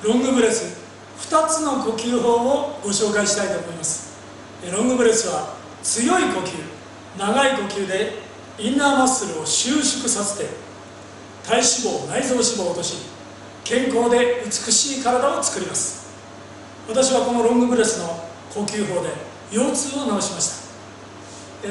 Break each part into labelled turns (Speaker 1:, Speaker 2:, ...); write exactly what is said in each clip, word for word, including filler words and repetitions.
Speaker 1: ロングブレスふたつの呼吸法をご紹介したいと思います。ロングブレスは強い呼吸、長い呼吸でインナーマッスルを収縮させて体脂肪、内臓脂肪を落とし、健康で美しい体を作ります。私はこのロングブレスの呼吸法で腰痛を治しました。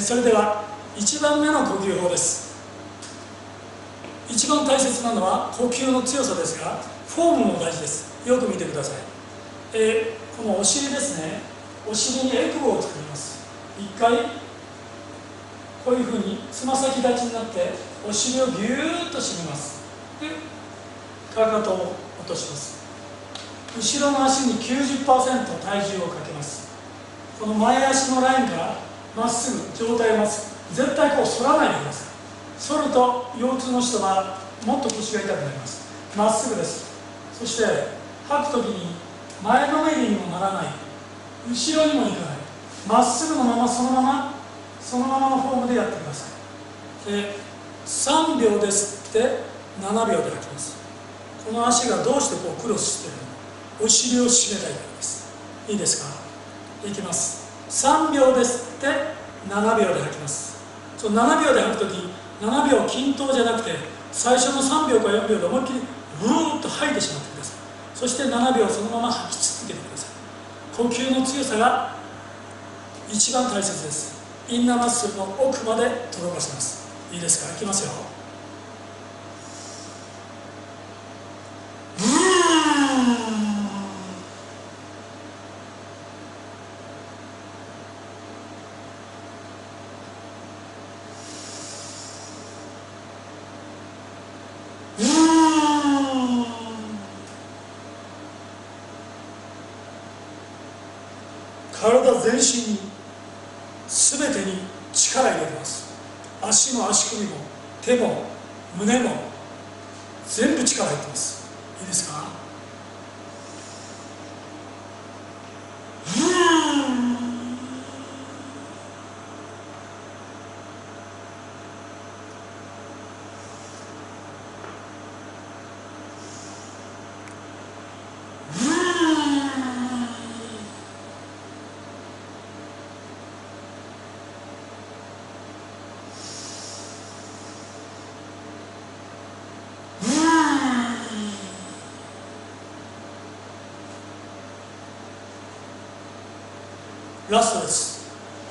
Speaker 1: それではいちばんめの呼吸法です。一番大切なのは呼吸の強さですが、フォームも大事です。よく見てください。えー、このお尻ですね、お尻にエクボを作ります。いっかいこういうふうにつま先立ちになってお尻をぎゅーっと締めます。でかかとを落とします。後ろの足に きゅうじゅっパーセント 体重をかけます。この前足のラインからまっすぐ上体をまっすぐ、絶対こう反らないでください。反ると腰痛の人はもっと腰が痛くなります。まっすぐです。そして吐くときに前のめりにもならない、後ろにもいかない、まっすぐのままそのままそのままのフォームでやってください。でさんびょうで吸ってななびょうで吐きます。この足がどうしてこうクロスしているのか、お尻を締めたいからです。いいですか。いきます。さんびょうで吸ってななびょうで吐きます。そのななびょうで吐くとき、ななびょう均等じゃなくて最初のさんびょうかよんびょうで思いっきりブーッと吐いてしまってください。そしてななびょうそのまま吐き続けてください。呼吸の強さが一番大切です。インナーマッスルの奥まで届かせます。いいですか。いきますよ。体全身に全てに力入れてます。足も足首も手も胸も全部力入ってます。いいですか。ラストです。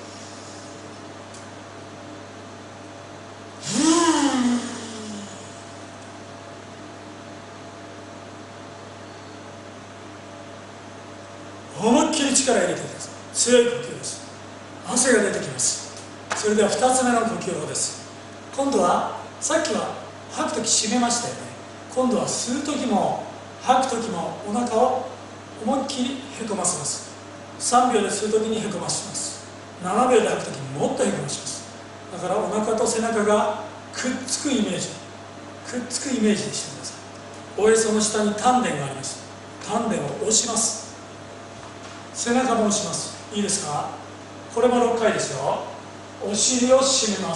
Speaker 1: 思いっきり力を入れてください。強い呼吸です。汗が出てきます。それではふたつめの呼吸法です。今度はさっきは吐くとき締めましたよね。今度は吸うときも吐くときもお腹を思いっきりへこませます。さんびょうで吸うときにへこまします。ななびょうで吐くときにもっとへこまします。だからお腹と背中がくっつくイメージ、くっつくイメージにしてください。おへその下に丹田があります。丹田を押します。背中も押します。いいですか。これもろっかいですよ。お尻を締めます。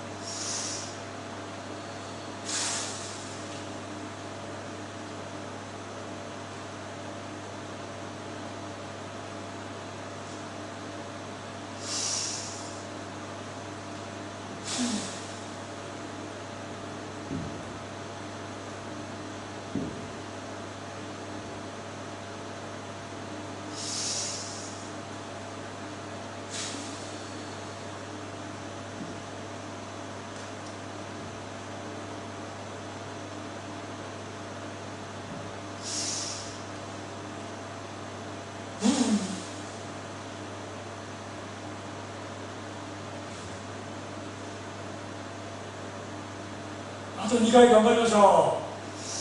Speaker 1: あとにかい頑張りましょう。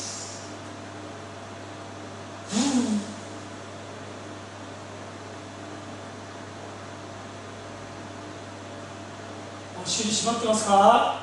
Speaker 1: お尻締まってますか。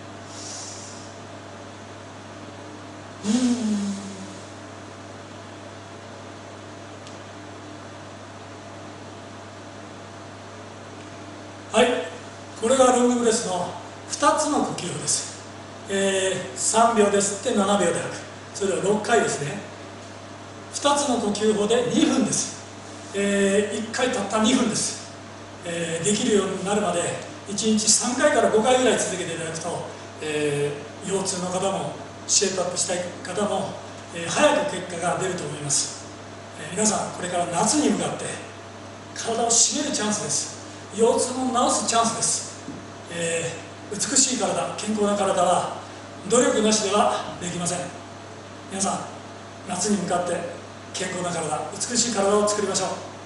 Speaker 1: はい、これがロングブレスのふたつの呼吸法です。えー、さんびょうで吸ってななびょうで吐く。それではろっかいですね。 ふたつの呼吸法でにふんです、えー、いっかいたったにふんです、えー、できるようになるまでいちにちさんかいからごかいぐらい続けていただくと、えー、腰痛の方もシェイプアップしたい方も、えー、早く結果が出ると思います、えー、皆さんこれから夏に向かって体を締めるチャンスです。腰痛も治すチャンスです、えー、美しい体、健康な体は努力なしではできません。皆さん夏に向かって健康な体、美しい体を作りましょう。